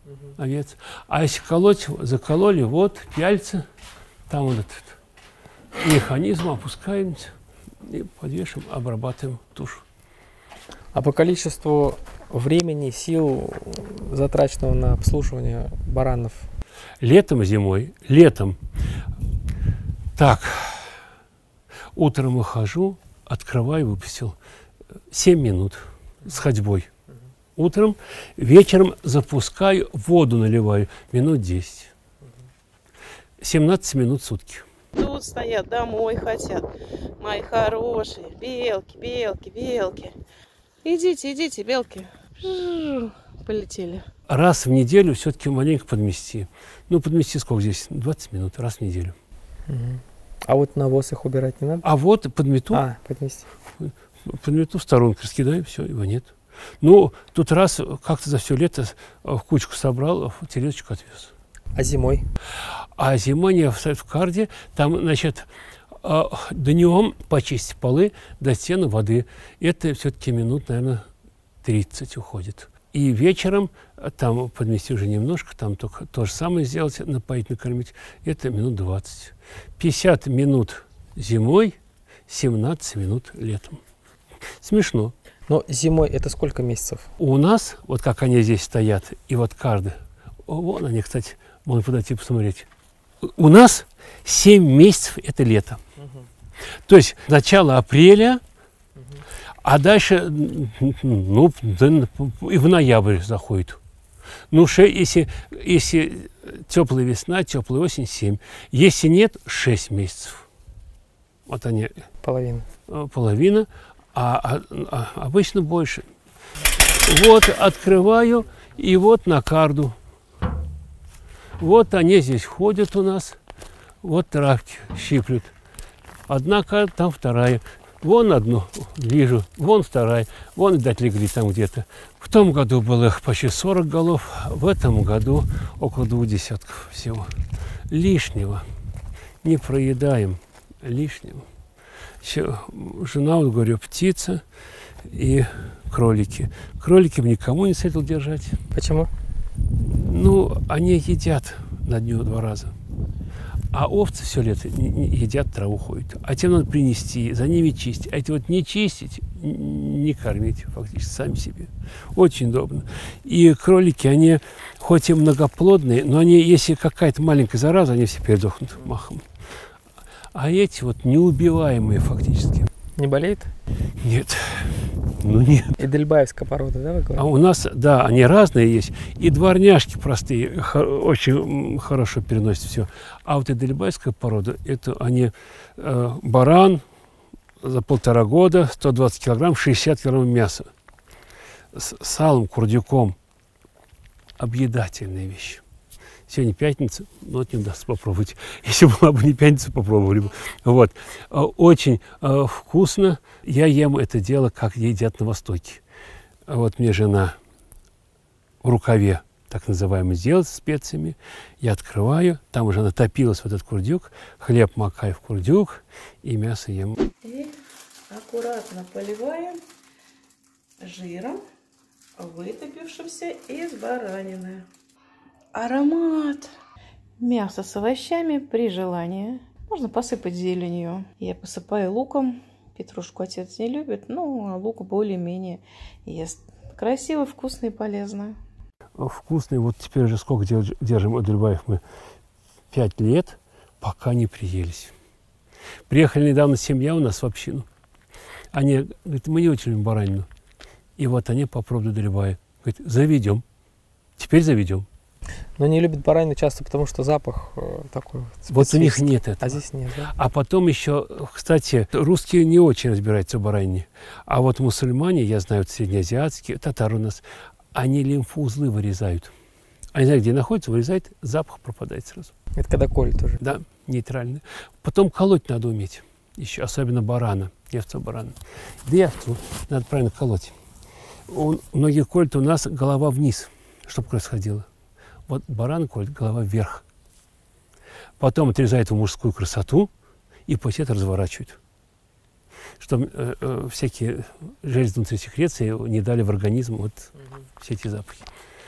[SPEAKER 2] угу. овец. А если колоть, закололи, вот пяльца, там вот этот механизм, опускаемся и подвешиваем, обрабатываем тушу.
[SPEAKER 1] А по количеству времени, сил, затраченного на обслуживание баранов?
[SPEAKER 2] Летом и зимой. Летом. Так, утром выхожу, открываю, выпустил. семь минут с ходьбой. Утром, вечером запускаю, воду наливаю. Минут десять. семнадцать минут в сутки.
[SPEAKER 3] Тут стоят, домой хотят. Мои хорошие. Белки, белки, белки. Идите, идите, белки. Полетели.
[SPEAKER 2] Раз в неделю все-таки маленько подмести. Ну, подмести сколько здесь? двадцать минут, раз в неделю.
[SPEAKER 1] Угу. А вот навоз их убирать не надо?
[SPEAKER 2] А вот подмету.
[SPEAKER 1] А, подмести.
[SPEAKER 2] Подмету в сторонку раскидаю, все, его нет. Ну, тут раз как-то за все лето в кучку собрал, в тележечку отвез.
[SPEAKER 1] А зимой?
[SPEAKER 2] А зимой не вставить в карде, там, значит, днем почистить полы до стены воды. Это все-таки минут, наверное, тридцать уходит. И вечером там подмести уже немножко, там только то же самое сделать, напоить, накормить. Это минут двадцать. пятьдесят минут зимой, семнадцать минут летом. Смешно.
[SPEAKER 1] Но зимой это сколько месяцев?
[SPEAKER 2] У нас, вот как они здесь стоят, и вот каждый, вон они, кстати, можно подойти посмотреть. У нас семь месяцев это лето. Угу. То есть начало апреля, угу. а дальше, ну, и в ноябрь заходит. Ну, если, если теплая весна, теплая осень, семь. Если нет, шесть месяцев. Вот они.
[SPEAKER 1] Половина.
[SPEAKER 2] Половина. А, а, а обычно больше. Вот открываю, и вот на карду. Вот они здесь ходят у нас. Вот травки щиплют. Одна карта, там вторая. Вон одну вижу, вон вторая. Вон, видать, легли там где-то. В том году было их почти сорок голов. В этом году около двух десятков всего. Лишнего. Не проедаем. Лишнего. Еще жена, вот, говорю, птица и кролики. Кролики бы никому не советовал держать.
[SPEAKER 1] Почему?
[SPEAKER 2] Ну, они едят на дню два раза. А овцы все лето едят, траву ходят. А тем надо принести, за ними чистить. А эти вот не чистить, не кормить фактически сами себе. Очень удобно. И кролики, они хоть и многоплодные, но они, если какая-то маленькая зараза, они все передохнут махом. А эти вот неубиваемые фактически.
[SPEAKER 1] Не болеет?
[SPEAKER 2] Нет. Ну нет.
[SPEAKER 1] Эдельбаевская порода, да, вы говорите?
[SPEAKER 2] А у нас, да, они разные есть. И дворняшки простые очень хорошо переносят все. А вот эдельбаевская порода, это они э, баран за полтора года, сто двадцать килограмм, шестьдесят килограмм мяса. С салом, курдюком. Объедательная вещь. Сегодня пятница, но вот не удастся попробовать. Если была бы не пятница, попробовали бы. Вот. Очень э, вкусно. Я ем это дело, как едят на Востоке. Вот мне жена в рукаве, так называемый, сделать с специями. Я открываю, там уже натопилась в этот курдюк. Хлеб макаю в курдюк и мясо ем.
[SPEAKER 3] И аккуратно поливаем жиром, вытопившимся из баранины. Аромат! Мясо с овощами при желании. Можно посыпать зеленью. Я посыпаю луком. Петрушку отец не любит, но лук более-менее ест. Красиво, вкусно и полезно.
[SPEAKER 2] Вкусный. Вот теперь уже сколько держим Эдельбаев мы? Пять лет, пока не приелись. Приехали недавно семья у нас в общину. Они говорят, мы не очень любим баранину. И вот они попробовали Эдельбаев. Говорят, заведем. Теперь заведем.
[SPEAKER 1] Но не любят баранину часто, потому что запах э, такой.
[SPEAKER 2] Вот у них нет этого.
[SPEAKER 1] А здесь нет, да?
[SPEAKER 2] А потом еще, кстати, русские не очень разбираются в баранине. А вот мусульмане, я знаю, среднеазиатские, татары у нас, они лимфоузлы вырезают. Они знают, где находятся, вырезают, запах пропадает сразу.
[SPEAKER 1] Это когда колют уже?
[SPEAKER 2] Да, нейтрально. Потом колоть надо уметь. Еще, особенно барана, овцу барана. Да и овцу надо правильно колоть. У многих колют у нас голова вниз, чтобы происходило. Вот баран колет, голова вверх. Потом отрезает в мужскую красоту и после этого разворачивает. Чтобы э, э, всякие железы внутри секреции не дали в организм вот угу. все эти запахи.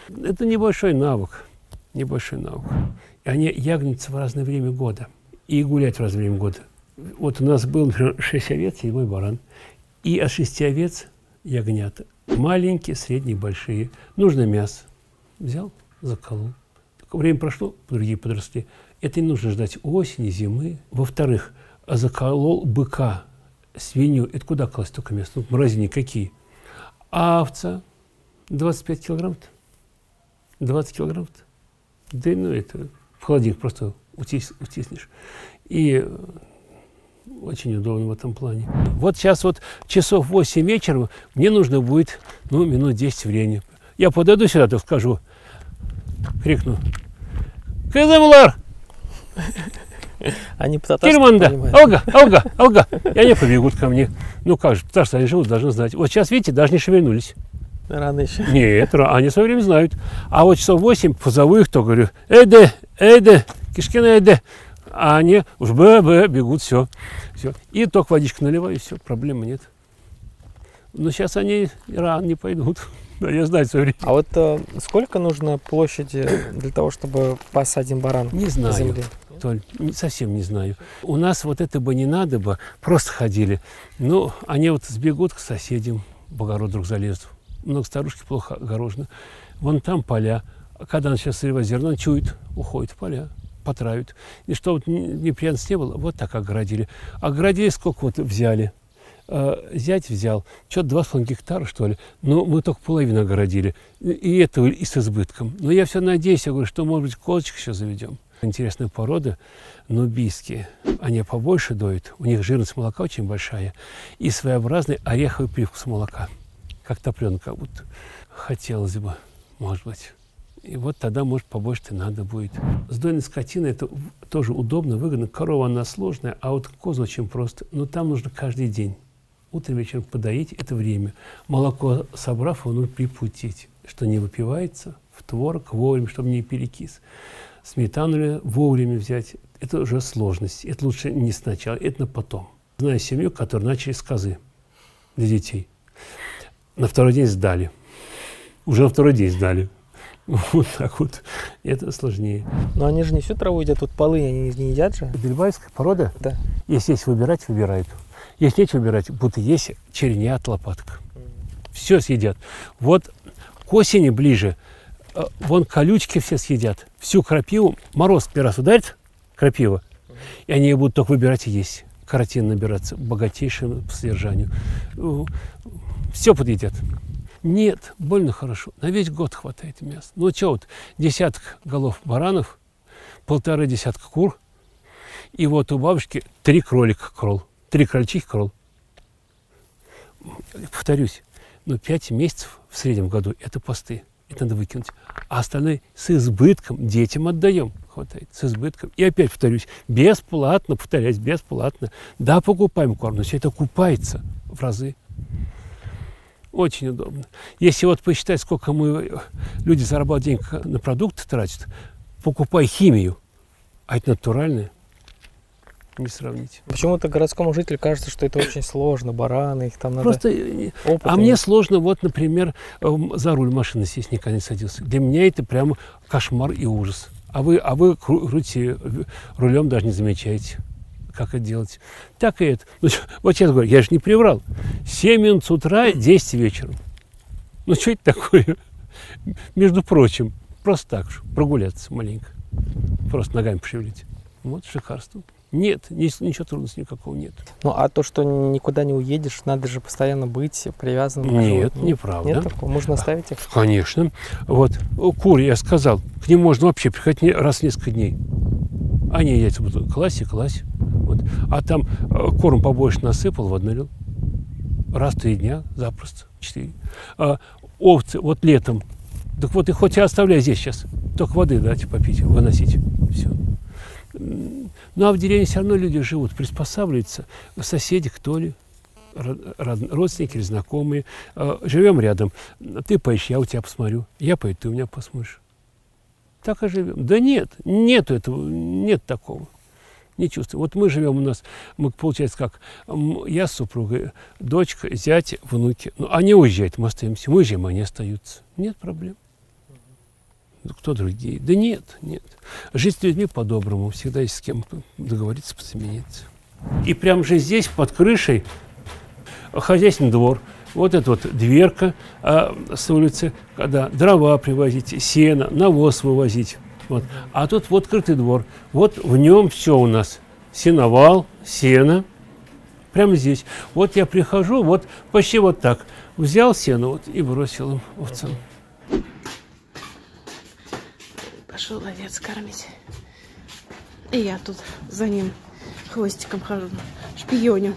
[SPEAKER 2] Это небольшой навык. Небольшой навык. И они ягнятся в разное время года. И гулять в разное время года. Вот у нас был, например, шесть овец и мой баран. И от шести овец ягнята. Маленькие, средние, большие. Нужно мясо. Взял, заколол. Время прошло, другие подросли. Это не нужно ждать осени, зимы. Во-вторых, заколол быка, свинью. Это куда класть только мясо? Ну, морозильник какие? А овца двадцать пять килограмм-то? двадцать килограмм-то? Да ну это в холодильник просто утис, утиснешь. И очень удобно в этом плане. Вот сейчас вот часов восемь вечера мне нужно будет, ну, минут десять времени. Я подойду сюда, то скажу, крикну: «Кызымлар!
[SPEAKER 1] Они по-татарски
[SPEAKER 2] Кирманда!
[SPEAKER 1] понимают.
[SPEAKER 2] Алга! Алга! Алга!» И они побегут ко мне. Ну как же, потому что они живут, должны знать. Вот сейчас, видите, даже не шевельнулись.
[SPEAKER 1] Рано еще.
[SPEAKER 2] Нет, они в свое время знают. А вот часов восемь позову их, то говорю: «Эйде! Эйде! Кишкина эйде!» А они уж б-б бегут, все. все. И только водичку наливаю, и все, проблемы нет. Но сейчас они рано не пойдут. Да, я знаю свое время.
[SPEAKER 1] А вот э, сколько нужно площади для того, чтобы пас один баран
[SPEAKER 2] Не
[SPEAKER 1] на
[SPEAKER 2] знаю,
[SPEAKER 1] земле?
[SPEAKER 2] Толь, не- совсем не знаю. У нас вот это бы не надо бы, просто ходили. Ну, они вот сбегут к соседям, в огород вдруг залезут. Много старушки плохо огорожены. Вон там поля. А когда начинает срывать зерно, чует, уходит в поля, потравят. И чтобы вот ни- неприятностей не было, вот так огородили. Огородили, сколько вот взяли. Э, зять взял, что-то два с половиной гектара, что ли. Но мы только половину огородили. И- И это и с избытком. Но я все надеюсь, я говорю, что, может быть, козочек еще заведем. Интересная порода, нубийские. Они побольше доят, у них жирность молока очень большая. И своеобразный ореховый привкус молока. Как топленка, как будто. Хотелось бы, может быть. И вот тогда, может, побольше-то надо будет. С дойной скотиной это в- тоже удобно, выгодно. Корова, она сложная, а вот коза очень просто. Но там нужно каждый день. Утром, вечером подоить, это время. Молоко, собрав, его нужно припутить, что не выпивается, в творог вовремя, чтобы не перекис. Сметану вовремя взять, это уже сложность. Это лучше не сначала, это на потом. Знаю семью, которые начали с козы для детей. На второй день сдали. Уже на второй день сдали. Вот так вот. Это сложнее.
[SPEAKER 1] Но они же не всю траву едят, тут полы они не едят же.
[SPEAKER 2] Бельбайская порода,
[SPEAKER 1] Да.
[SPEAKER 2] если есть выбирать, выбирают. Если нечего выбирать, будто есть чернят, лопатка. Все съедят. Вот к осени ближе, э, вон колючки все съедят. Всю крапиву, мороз первый раз ударит, крапива, и они ее будут только выбирать и есть. Каротин набираться, богатейшим по содержанию. Все подъедят. Нет, больно хорошо. На весь год хватает мяса. Ну что вот, десяток голов баранов, полторы десятка кур, и вот у бабушки три кролика крол, три крольчихи крол. Повторюсь, но пять месяцев в среднем году это посты. Это надо выкинуть. А остальное с избытком детям отдаем. Хватает. С избытком. И опять повторюсь, бесплатно, повторяюсь, бесплатно. Да, покупаем корм, но все это купается в разы. Очень удобно. Если вот посчитать, сколько мы, люди зарабатывают денег на продукты тратят, покупай химию, а это натуральное, не сравнить.
[SPEAKER 1] Почему-то городскому жителю кажется, что это очень сложно, бараны, их там надо
[SPEAKER 2] Просто, э,
[SPEAKER 1] опыт
[SPEAKER 2] а
[SPEAKER 1] иметь.
[SPEAKER 2] мне сложно, вот, например, эм, за руль машины сесть, никогда не садился. Для меня это прямо кошмар и ужас. А вы, а вы кру- крутите э, рулем, даже не замечаете, как это делать. Так и это. Ну, чё, вот сейчас говорю, я же не приврал. семь минут с утра, десять вечером. Ну, что это такое? Между прочим, просто так же, прогуляться маленько. Просто ногами пошевелить. Вот шикарство. Нет, ни- ничего трудности никакого нет.
[SPEAKER 1] Ну, а то, что никуда не уедешь, надо же постоянно быть привязанным. к
[SPEAKER 2] Нет,
[SPEAKER 1] животному.
[SPEAKER 2] неправда.
[SPEAKER 1] Нет такого? Можно оставить их?
[SPEAKER 2] Конечно. Вот, кур, я сказал, к ним можно вообще приходить не- раз в несколько дней. Они яйца будут класть и класть. Вот. А там э, корм побольше насыпал, вот налил. Раз в три дня, запросто, четыре. А овцы вот летом, так вот их хоть и оставляй здесь сейчас, только воды дайте попить, выносить. Все. Ну а в деревне все равно люди живут, приспосабливаются. Соседи, кто ли, род- род- родственники или знакомые. Э, Живем рядом. Ты поешь, я у тебя посмотрю. Я пою, ты у меня посмотришь. Так и живем. Да нет, нету этого, нет такого. Не чувствую. Вот мы живем у нас, мы, получается, как м, я с супругой, дочка, зять, внуки. Ну, они уезжают, мы остаемся. Мы уезжаем, они остаются. Нет проблем. кто другие? Да нет, нет. Жить с людьми по-доброму, всегда есть с кем договориться, посоединиться. И прямо же здесь, под крышей, хозяйственный двор. Вот эта вот дверка а, с улицы, когда дрова привозить, сено, навоз вывозить. Вот. А тут вот открытый двор. Вот в нем все у нас. Сеновал, сено. Прямо здесь. Вот я прихожу, вот почти вот так. Взял сено вот, и бросил им овцам.
[SPEAKER 3] Пошел овец кормить. И я тут за ним хвостиком хожу, шпионю.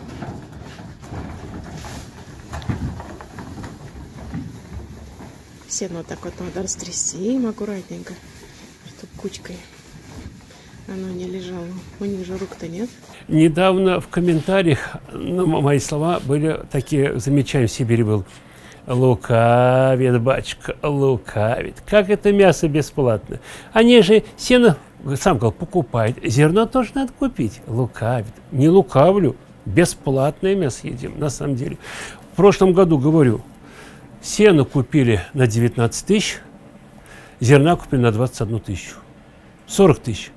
[SPEAKER 3] Сено вот так вот надо растрясти им аккуратненько, чтобы кучкой оно не лежало. У них же рук-то нет.
[SPEAKER 2] Недавно в комментариях, ну, мои слова были такие, замечания в Сибири был. Лукавит, батюшка, лукавит. Как это мясо бесплатно? Они же сено, сам сказал, покупают. Зерно тоже надо купить. Лукавит. Не лукавлю. Бесплатное мясо едим, на самом деле. В прошлом году, говорю, сено купили на девятнадцать тысяч, зерна купили на двадцать одну тысячу. сорок тысяч.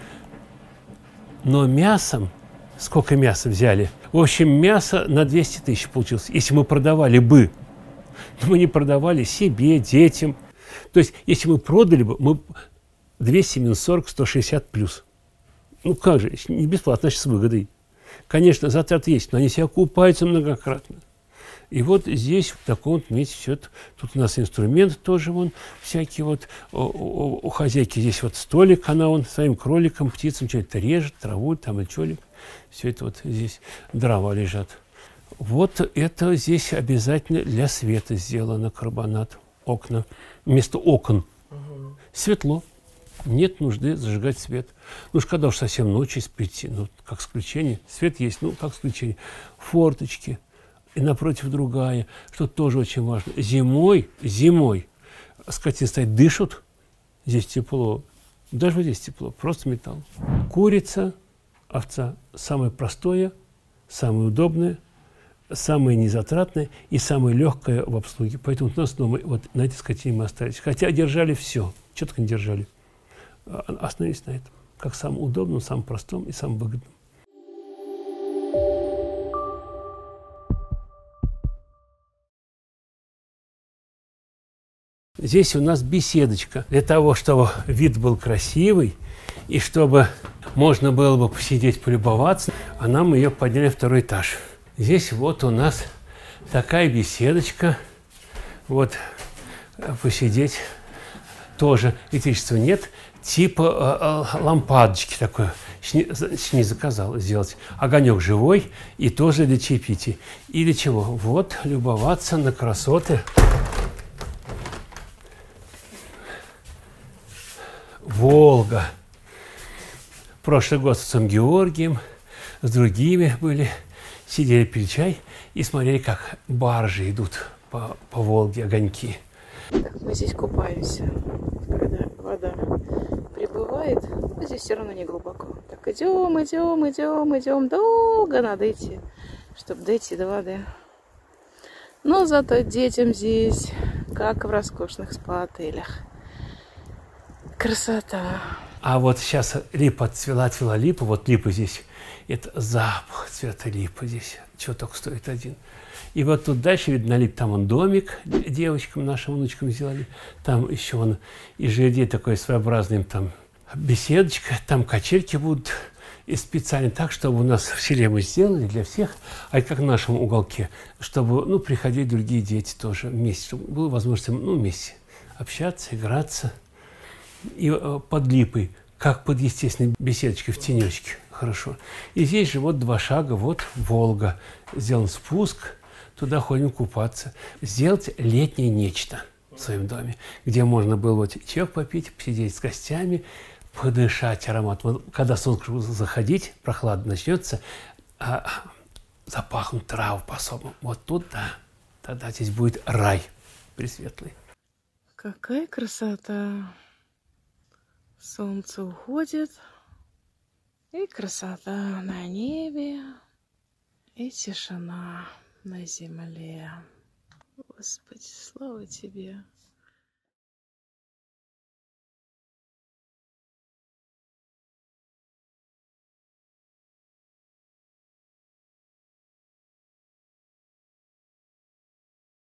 [SPEAKER 2] Но мясом, сколько мяса взяли? В общем, мясо на двести тысяч получилось, если мы продавали бы. Но мы не продавали себе, детям. То есть, если мы продали бы, мы двести минус сорок, сто шестьдесят плюс. Ну как же, не бесплатно, значит, с выгодой. Конечно, затраты есть, но они себя окупаются многократно. И вот здесь, в таком вот месте, все это, тут у нас инструмент тоже, вон, всякие вот, у, у, у хозяйки здесь вот столик, она вон своим кроликом, птицам что-то режет, траву, там и чолик. Все это вот здесь дрова лежат. Вот это здесь обязательно для света сделано, карбонат, окна. Вместо окон угу. Светло. Нет нужды зажигать свет. Ну уж когда уж совсем ночью спите, ну как исключение. Свет есть, ну как исключение. Форточки. И напротив другая, что тоже очень важно. Зимой, зимой скотина стоит, дышат. Здесь тепло. Даже вот здесь тепло. Просто металл. Курица, овца самое простое, самое удобное, самое незатратное и самое легкое в обслуге. Поэтому у нас дома вот на этой скотине мы остались. Хотя держали все. Что только не держали. Остановились на этом. Как самым удобным, самым простым и самым выгодным. Здесь у нас беседочка. Для того, чтобы вид был красивый и чтобы можно было бы посидеть, полюбоваться, а нам ее подняли в второй этаж. Здесь вот у нас такая беседочка. Вот посидеть. Тоже электричества нет. Типа э, э, лампадочки такой. Не заказал сделать. Огонек живой и тоже для чаепития. И для чего? Вот любоваться на красоты. Волга. Прошлый год с отцом Георгием, с другими были, сидели, пили чай и смотрели, как баржи идут по, по Волге, огоньки.
[SPEAKER 3] Так, мы здесь купаемся, когда вода прибывает, но здесь все равно не глубоко. Так, идем, идем, идем, идем, долго надо идти, чтобы дойти до воды. Но зато детям здесь, как в роскошных спа-отелях. Красота.
[SPEAKER 2] А вот сейчас липа отцвела, отцвела липа, вот липа здесь, это запах цвета липы здесь, чего только стоит один. И вот тут дальше, видно, лип, там он домик девочкам, нашим внучкам сделали, там еще он из жердей такой своеобразный, там беседочка, там качельки будут, и специально так, чтобы у нас в селе мы сделали для всех, а как в нашем уголке, чтобы, ну, приходили другие дети тоже вместе, чтобы была возможность, ну, вместе общаться, играться. И э, под липой, как под естественной беседочкой в тенечке. Хорошо. И здесь же вот два шага, вот Волга. Сделан спуск, туда ходим купаться. Сделать летнее нечто в своем доме, где можно было вот чай попить, посидеть с гостями, подышать аромат. Вот, когда солнце заходить, прохладно начнется, а, запахнут травы по-особому. Вот тут, да, тогда здесь будет рай пресветлый.
[SPEAKER 3] Какая красота! Солнце уходит, и красота на небе, и тишина на земле. Господи, слава Тебе!